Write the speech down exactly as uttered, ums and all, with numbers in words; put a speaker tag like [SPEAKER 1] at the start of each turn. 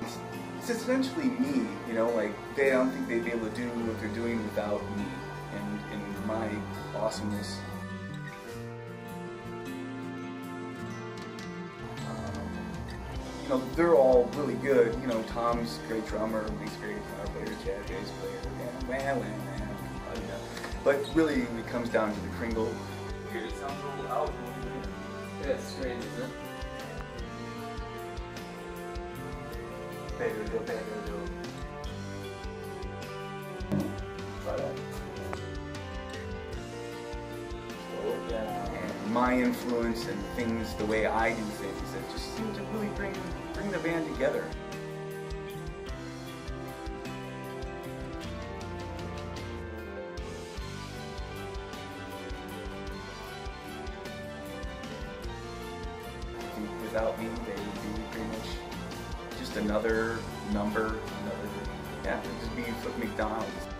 [SPEAKER 1] it's, it's essentially me, you know, like, they I don't think they'd be able to do what they're doing without me and, and my awesomeness. Um, you know, they're all really good. You know, Tom's a great drummer, Lee's a great guitar player, jazz bass player, yeah, wah, wah, wah, uh, yeah. But really, it comes down to the Kringel.
[SPEAKER 2] Here, it sounds a little out. Yeah, it's strange, isn't it?
[SPEAKER 1] Better do, better do. Try that. Slow it down. And my influence and things, the way I do things, that just seem to really bring bring the band together. I think without me, they would be pretty much just another number, another, yeah, it'd just be Foot McDonald's.